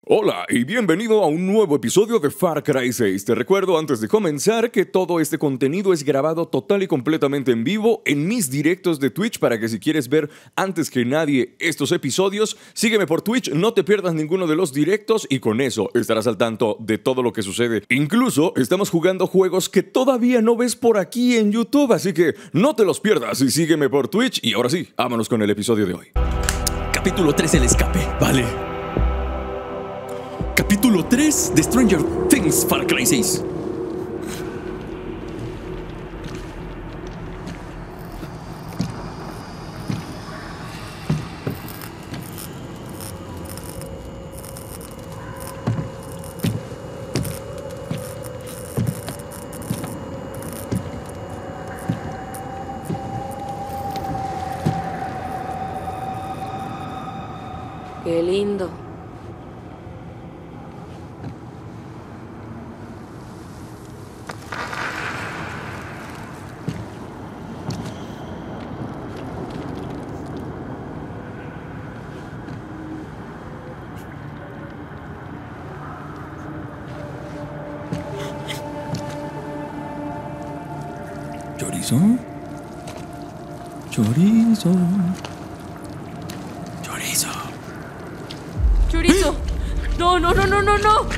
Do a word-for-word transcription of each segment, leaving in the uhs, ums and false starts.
Hola y bienvenido a un nuevo episodio de Far Cry seis. Te recuerdo antes de comenzar que todo este contenido es grabado total y completamente en vivo en mis directos de Twitch para que si quieres ver antes que nadie estos episodios, sígueme por Twitch, no te pierdas ninguno de los directos y con eso estarás al tanto de todo lo que sucede. Incluso estamos jugando juegos que todavía no ves por aquí en YouTube, así que no te los pierdas y sígueme por Twitch. Y ahora sí, vámonos con el episodio de hoy. Capítulo tres, el escape, vale. Capítulo tres de Stranger Things Far Cry seis. Qué lindo. Chorizo. Chorizo. Chorizo. ¡Chorizo! ¡No, no, no, no, no, no!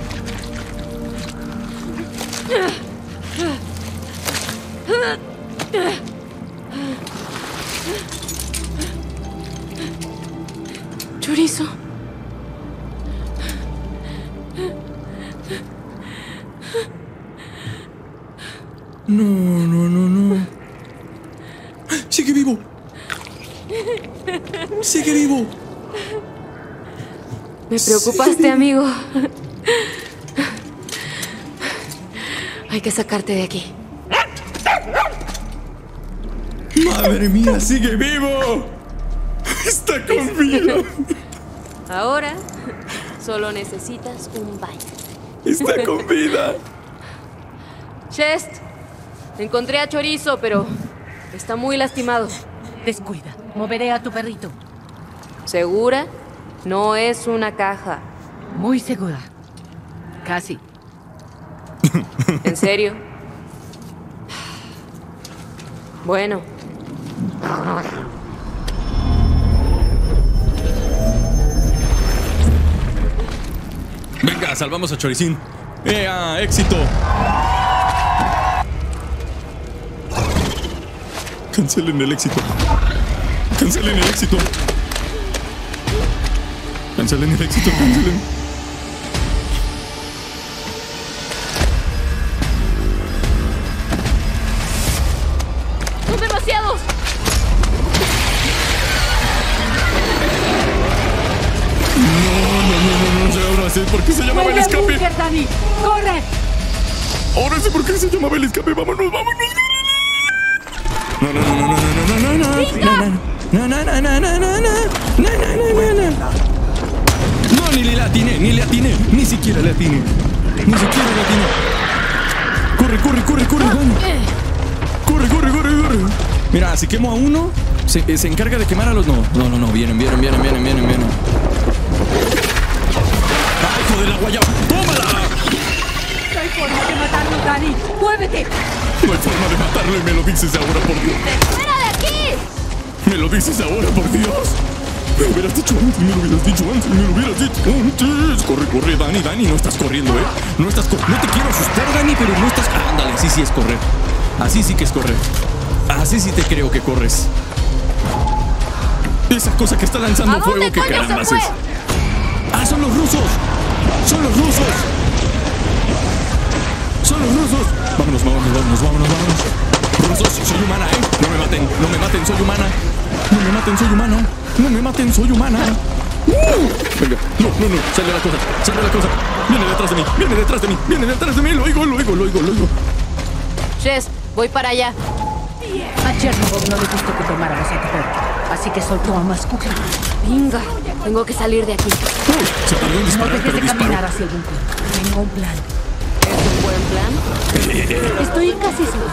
¡Chorizo! No, no, no, no. ¡Sigue vivo! ¡Sigue vivo! Me preocupaste, amigo. Hay que sacarte de aquí. ¡Madre mía, sigue vivo! ¡Está con vida! Ahora solo necesitas un baño. ¡Está con vida! Chest, encontré a Chorizo, pero está muy lastimado. Descuida, moveré a tu perrito. ¿Segura? No es una caja. Muy segura. Casi. ¿En serio? Bueno. Venga, salvamos a Choricín. ¡Ea, éxito! Cancelen el éxito. Cancelen el éxito. Cancelen el éxito, cancelen. ¡Son demasiados! No, no, no, no, no, ya ahora sé por qué se llamaba el escape. Búnker, Dani! ¡Corre! Ahora sé por qué se llamaba el escape. Vámonos, vámonos. No, no, no, no, no, no, no, no, no, no, no, no, no, no, no, no, no, no, no, no. No, ni le atiné, ni le atiné, ni siquiera le atiné, ni siquiera le atiné. Corre, corre, corre, corre, Dani. Corre, corre, corre, corre. Mira, si quemo a uno, se, se encarga de quemar a los. No, no, no, no, vienen, vienen, vienen, vienen, vienen, vienen. ¡Ay, hijo de la guayaba! ¡Tómala! No hay forma de matarlo, Dani. ¡Muévete! No hay forma de matarlo y me lo dices ahora, por Dios. ¡Fuera de aquí! Me lo dices ahora, por Dios. Me lo hubieras dicho antes, me lo hubieras dicho antes, me lo hubieras dicho antes. Corre, corre, Dani, Dani, no estás corriendo, ¿eh? No estás corriendo. No te quiero asustar, Dani, pero no estás. Ándale, así sí es correr. Así sí que es correr. Así sí te creo que corres. Esa cosa que está lanzando ¿A fuego, dónde que coño se carambas fue? es. ¡Ah, son los rusos! ¡Son los rusos! ¡Son los rusos! Vámonos, vámonos, vámonos, vámonos, vámonos. Rusos, soy humana, ¿eh? No me maten, no me maten, soy humana. No me maten, soy humana. No me maten, soy humana. Uh, venga, no, no, no, sale la cosa, sale la cosa. Viene detrás de mí, viene detrás de mí, viene detrás de mí. Lo oigo, lo oigo, lo oigo, lo oigo. Chest, voy para allá. A Chernobog no le gustó que tomáramos a tu perro, así que soltó a Maskuka. Venga, tengo que salir de aquí. Uy, se tardó en No disparar, dejes pero de disparó. caminar hacia el búnker. Tengo un plan. ¿Es un buen plan? Estoy casi seguro.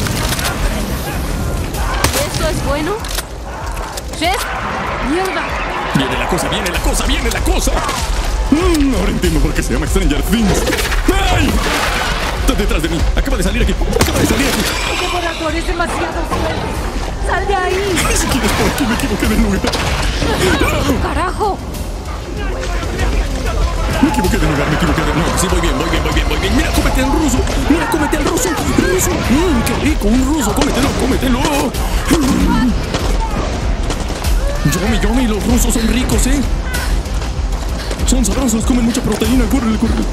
¿Esto es bueno? ¡Chest! ¡Mierda! Viene la cosa, viene la cosa, viene la cosa. Mm. Ahora entiendo por qué se llama Stranger Things. ¡Ay! Está detrás de mí. Acaba de salir aquí. Acaba de salir aquí. El devorador es demasiado fuerte. ¡Sal de ahí! Ni siquiera es por aquí. Me equivoqué de lugar. ¡Carajo! Me equivoqué de lugar. Me equivoqué de... No, sí, voy bien, voy bien, voy bien, voy bien. Mira, cómete al ruso. Mira, cómete al ruso. Ruso. Mmm, qué rico. Un ruso. Cómetelo, cómetelo. Yomi, yomi. Los rusos son ricos, ¿eh? Son sabrosos. Comen mucha proteína. Córrele, córrele.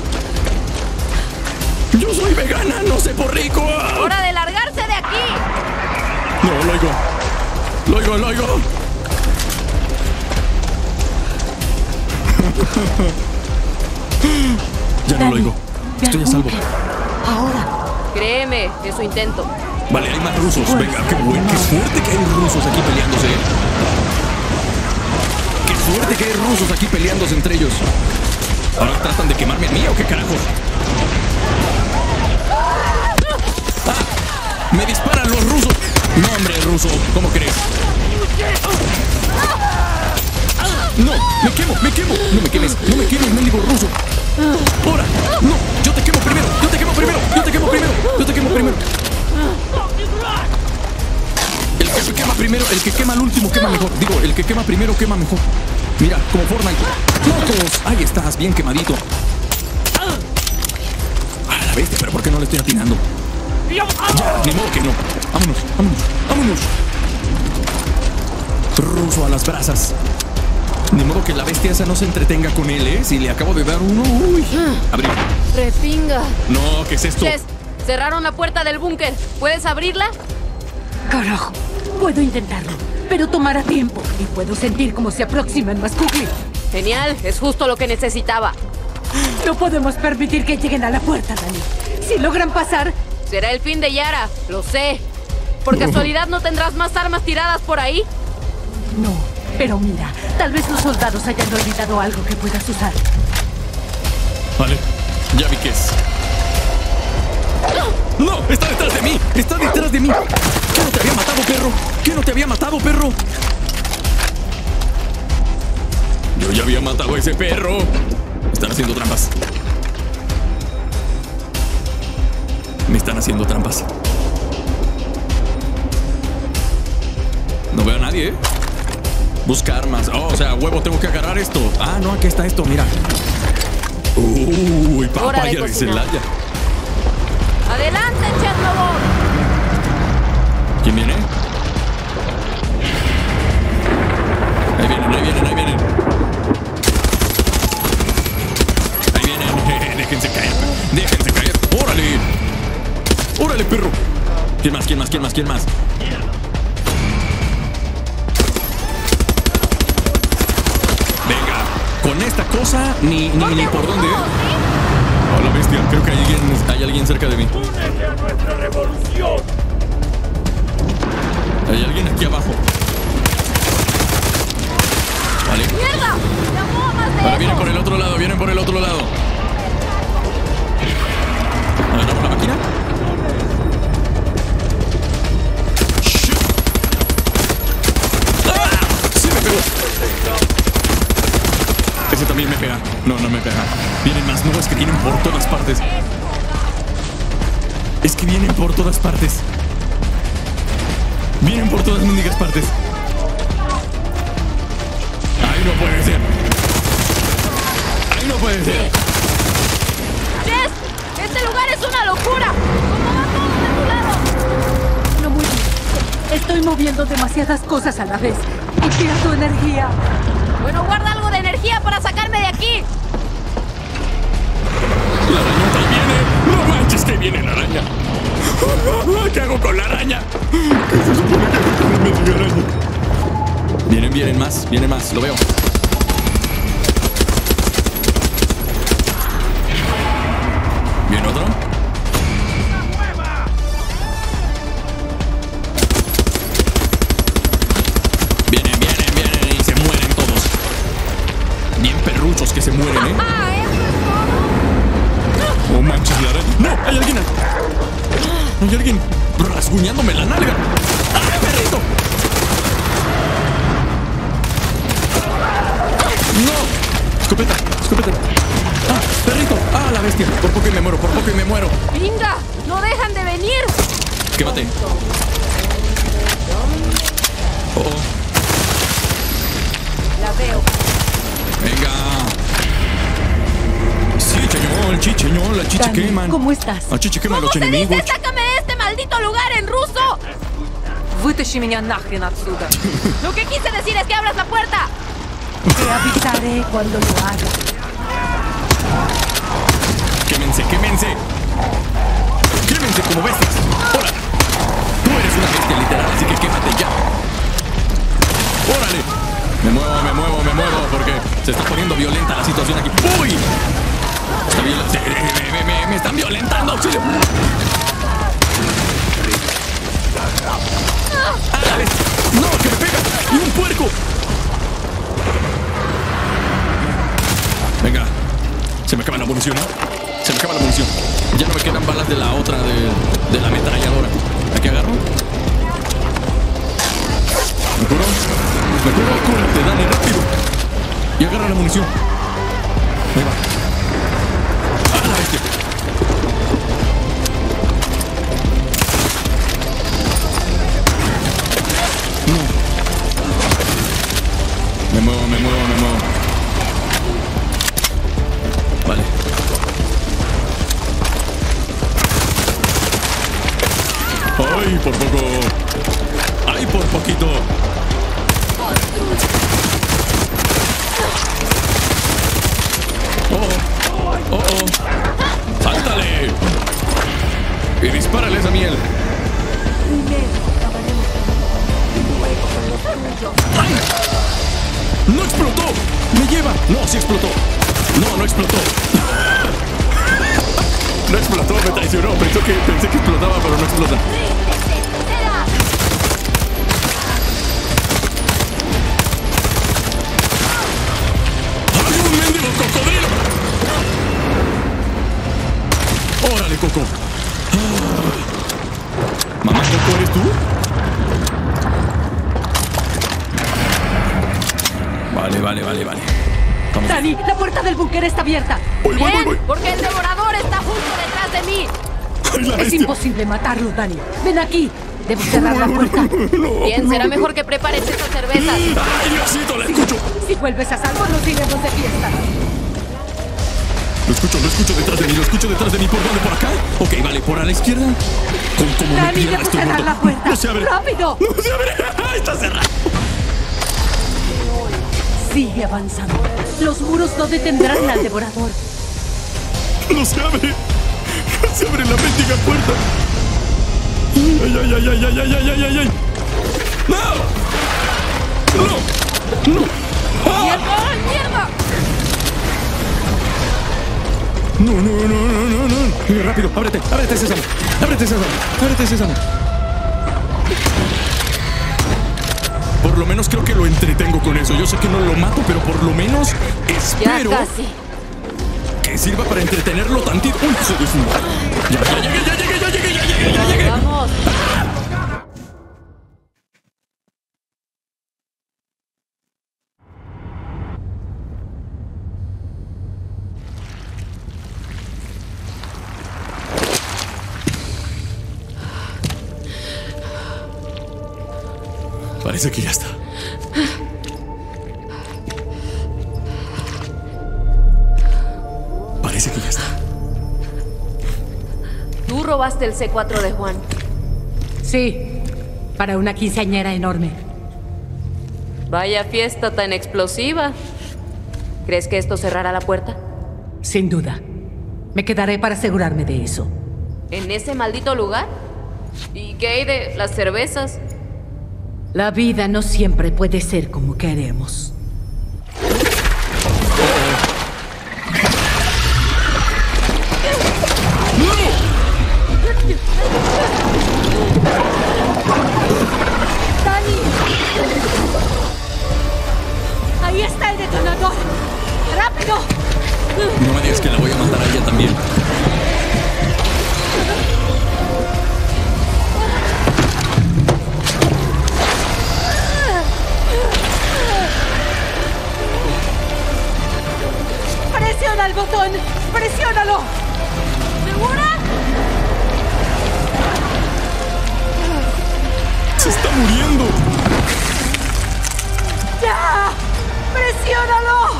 Yo soy vegana, no sé por rico. ¡Hora de largarse de aquí! No, lo oigo. Lo oigo, lo oigo. Ya no lo oigo. Estoy a salvo. Ahora. Créeme, eso intento. Vale, hay más rusos. Venga, qué bueno, qué fuerte que hay rusos aquí peleándose. Qué fuerte que hay rusos aquí peleándose entre ellos. Ahora tratan de quemarme a mí o qué carajos. ¡Ah! ¡Me disparan los rusos! No, hombre, ruso, ¿cómo crees? ¡No! ¡Me quemo! ¡Me quemo! ¡No me quemes! ¡No me quemes, mendigo ruso! ¡Ahora! ¡No! ¡Yo te quemo primero! ¡Yo te quemo primero! ¡Yo te quemo primero! ¡Yo te quemo primero! El que quema primero, el que quema al último quema mejor. Digo, el que quema primero quema mejor. Mira, como Fortnite. ¡Locos! Ahí estás, bien quemadito. A la bestia, pero ¿por qué no le estoy atinando? Ya, ni modo que no. Vámonos, vámonos, vámonos. Ruso a las brasas. Ni modo que la bestia esa no se entretenga con él, ¿eh? Si le acabo de dar uno, uy. Abrir. ¡Repinga! No, ¿qué es esto? Jess, cerraron la puerta del búnker. ¿Puedes abrirla? Carajo. Puedo intentarlo, pero tomará tiempo. Y puedo sentir cómo se aproximan más Kugli. Genial, es justo lo que necesitaba. No podemos permitir que lleguen a la puerta, Dani. Si logran pasar... Será el fin de Yara, lo sé. ¿Por casualidad no tendrás más armas tiradas por ahí? No, pero mira, tal vez los soldados hayan olvidado algo que puedas usar. Vale, ya vi qué es. ¡No! ¡Está detrás de mí! ¡Está detrás de mí! ¿Qué no te había matado, perro? ¿Qué no te había matado, perro? Yo ya había matado a ese perro. Están haciendo trampas. Me están haciendo trampas. No veo a nadie, ¿eh? Busca armas. Oh, o sea, huevo, tengo que agarrar esto. Ah, no, aquí está esto, mira. Uy, Hora de papaya de cocinar. Celaya. ¡Adelante, Chernobyl! ¿Quién viene? Ahí vienen, ahí vienen, ahí vienen. Ahí vienen. Déjense caer. Déjense caer. ¡Órale! ¡Órale, perro! ¿Quién más? ¿Quién más? ¿Quién más? ¿Quién más? Venga, con esta cosa ni, ni, ni por dónde. Oh, la bestia. Creo que hay alguien, hay alguien cerca de mí. ¡Únete a nuestra revolución! Hay alguien aquí abajo. Vale. ¡Mierda! ¡Llamó más de Ahora eso! vienen por el otro lado, vienen por el otro lado. ¿Agarramos la máquina? ¡Shit! ¡Ah! ¡Sí me pegó! Ese también me pega. No, no me pega. Vienen más. No, es que vienen por todas partes. Es que vienen por todas partes. Vienen por todas mendigas partes. ¡Ay, no puede ser! ¡Ay, no puede ser! ¡Jess! ¡Este lugar es una locura! ¿Cómo va todo de tu lado? No muy bien. Estoy moviendo demasiadas cosas a la vez. Y pierdo energía. Bueno, guarda algo de energía para sacarme de aquí. ¡La arañota ahí viene! ¡No manches que viene la araña! ¿Qué hago con la araña? ¿Qué se supone que hago con la mendiga araña? Vienen, vienen más, vienen más, lo veo. ¿Viene otro? Vienen, vienen, vienen y se mueren todos. Bien perruchos que se mueren, ¿eh? ¡Ah, eso es todo! Oh, manches, la araña. ¡No! ¡Hay alguien! ¡Hay alguien rasguñándome la nalga! ¡Ah, perrito! ¡No! Escopeta, escopeta. bestia. Por poco y me muero, por poco y me muero. ¡Venga! ¡No dejan de venir! Quémate. Oh, oh. La veo. Venga. Sí, cheñol, chicheñol, la chiche Dani, queman. ¿cómo estás? A chiche queman ¿Cómo los se enemigos. dice? ¡Sácame de este maldito lugar en ruso! Вытащи меня нахрен отсюда. Lo que quise decir es que abras la puerta. Te avisaré cuando lo haga. Quémense, quémense. Quémense como bestias. Hola. Tú eres una bestia literal, así que quémate ya. Órale. Me muevo, me muevo, me muevo porque se está poniendo violenta la situación aquí. ¡Uy! Está violenta. Me, me, me, me están violentando, auxilio. ¡Ándale! ¡No, que me pega! ¡Y un puerco! Venga. Se me acaba la munición, ¿no? Se me acaba la munición. Ya no me quedan balas de la otra, de, de la ametralladora. ¿Aquí agarro? ¿Me curo? ¿Me curo? ¡Cúrate, Dani, rápido! Y agarra la munición. Ahí va. ¡Ah, la bestia! No. Me muevo, me muevo, me muevo. Vale. ¡Ay, por poco! ¡Ay, por poquito! ¡Oh! ¡Oh, oh! ¡Sáltale! Y dispárale esa miel. ¡Ay! ¡No explotó! ¡Me lleva! ¡No, sí explotó! ¡No, no explotó! No explotó, me traicionó. Pensó que, pensé que explotaba, pero no explota. ¡Hay un mendigo cocodrilo! ¡Órale, Coco! Ah. ¿Mamá Coco eres tú? Vale, vale, vale, vale. Vamos. Dani, la puerta del búnker está abierta. Voy, voy, voy, Bien, voy. porque el devorador está justo detrás de mí. ¡Ay, la Es bestia! imposible matarlo, Dani. Ven aquí. Debo cerrar la puerta. Bien, será mejor que prepares esas cervezas. ¡Ay, Diosito, la escucho! Si vuelves a salvo, nos iremos de fiesta. Lo escucho, lo escucho detrás de mí, lo escucho detrás de mí. ¿Por dónde? ¿Por acá? Ok, vale, por a la izquierda. Con como me Dani, pierda, debo estoy cerrar muerto. la puerta. No se abre. ¡Rápido! No se abre. Está cerrado. Sigue avanzando. Los muros no detendrán al devorador. No se abre. No se abre la mendiga puerta. Ay, ay, ay, ay, ay, ay, ay, ay, ay. ¡No! ¡No! ¡No! ¡Ah! ¡Mierda! ¡Mierda! No, no, no, no, no, no. Mira, rápido, ábrete, ábrete, Sésamo. Ábrete, Sésamo. Ábrete, Sésamo. Por lo menos creo que lo entretengo con eso. Yo sé que no lo mato, pero por lo menos Ya espero casi. que sirva para entretenerlo tantito. ¡Uy, hijo de su madre! Ya, ya llegué, ya llegué, ya llegué, ya llegué, ya llegué. Vamos. Parece que ya está. Parece que ya está. Tú robaste el C cuatro de Juan. Sí, para una quinceañera enorme. Vaya fiesta tan explosiva. ¿Crees que esto cerrará la puerta? Sin duda. Me quedaré para asegurarme de eso. ¿En ese maldito lugar? ¿Y qué hay de las cervezas? La vida no siempre puede ser como queremos. ¡Dani! ¡Ahí está el detonador! ¡Rápido! No me digas que la voy a matar a ella también. ¡Presiona el botón! presión. ¡Presiónalo! ¿Segura? ¡Se está muriendo! ¡Ya! ¡Presiónalo!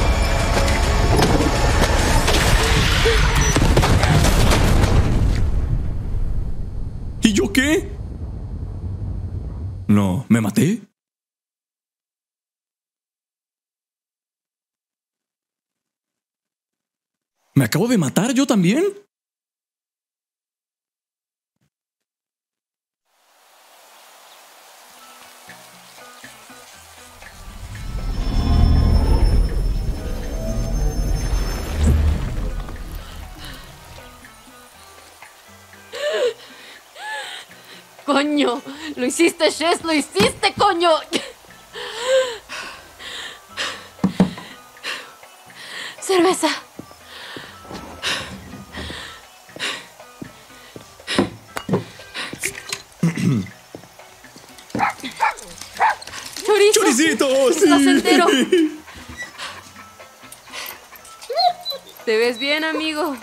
¿Y yo qué? No, ¿me maté? ¿Me acabo de matar yo también? Coño, lo hiciste, Jess, lo hiciste, coño. Cerveza. Chorizo. ¡Choricito! Estás ¡Sí! entero. Te ves bien, amigo.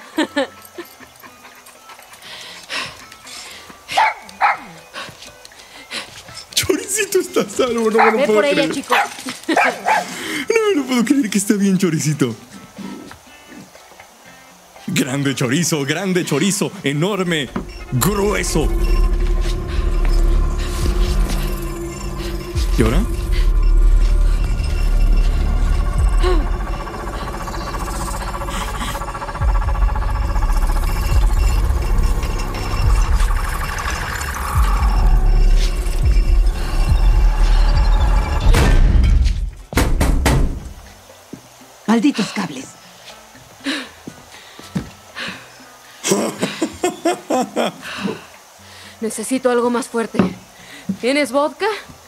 Choricito está a salvo, no me lo Ve puedo por ella, creer. chico. No me lo puedo creer que está bien, Choricito. Grande chorizo, grande chorizo, enorme, grueso. ¿Y ahora? Malditos cables. Necesito algo más fuerte. ¿Tienes vodka?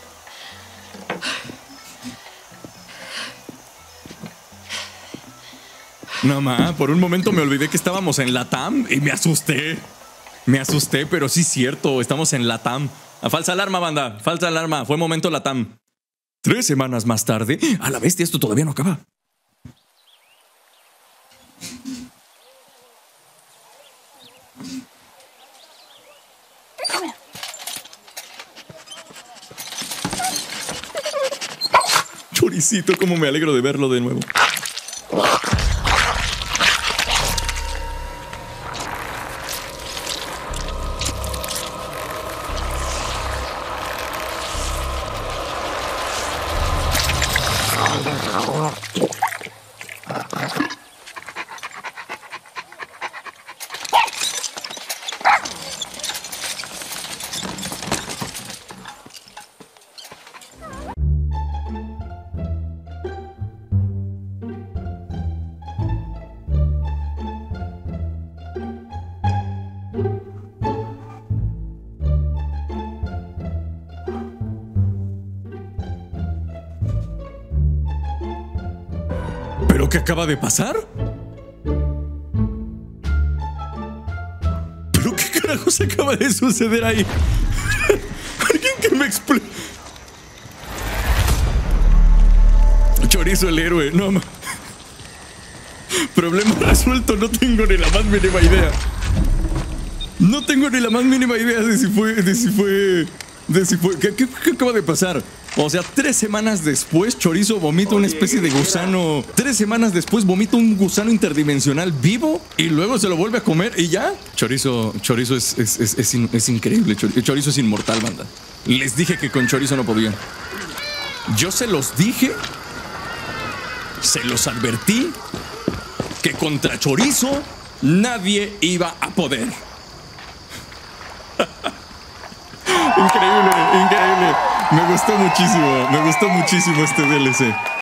No, ma, por un momento me olvidé que estábamos en Latam y me asusté. Me asusté, pero sí es cierto, estamos en Latam. A falsa alarma, banda, falsa alarma, fue momento Latam. Tres semanas más tarde, a la bestia, esto todavía no acaba. Choricito, cómo me alegro de verlo de nuevo. ¿Pero qué acaba de pasar? ¿Pero qué carajos acaba de suceder ahí? Alguien que me explique. Chorizo el héroe, no ma. Problema resuelto, no tengo ni la más mínima idea. No tengo ni la más mínima idea de si fue. de si fue. de si fue. ¿Qué, qué, qué acaba de pasar? O sea, tres semanas después, Chorizo vomita una especie de gusano. Tres semanas después vomita un gusano interdimensional vivo y luego se lo vuelve a comer y ya. Chorizo, Chorizo es, es, es, es, in, es increíble. Chorizo es inmortal, banda. Les dije que con Chorizo no podían. Yo se los dije, se los advertí, que contra Chorizo nadie iba a poder. Increíble, increíble. Me gustó muchísimo, me gustó muchísimo este D L C.